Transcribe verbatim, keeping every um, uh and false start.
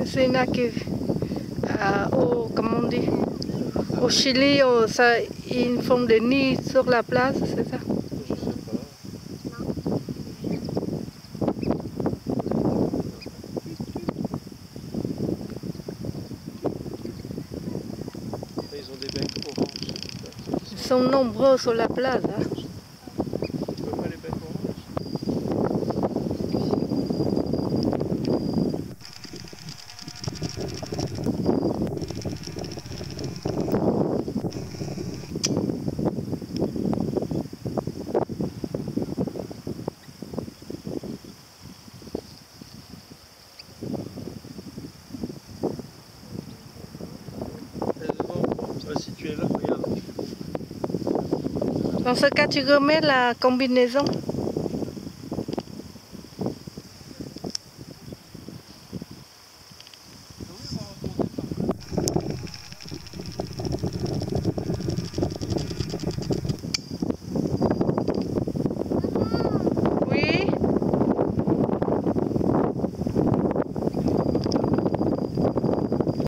C'est là que, euh, au, comment on dit, au Chili, au, ça, ils font des nids sur la place, c'est ça? Je sais pas. Ils ont des becs oranges. Ils sont nombreux sur la place. Hein? Tu veux pas les becs oranges? Si tu es là, regarde. Dans ce cas, tu remets la combinaison.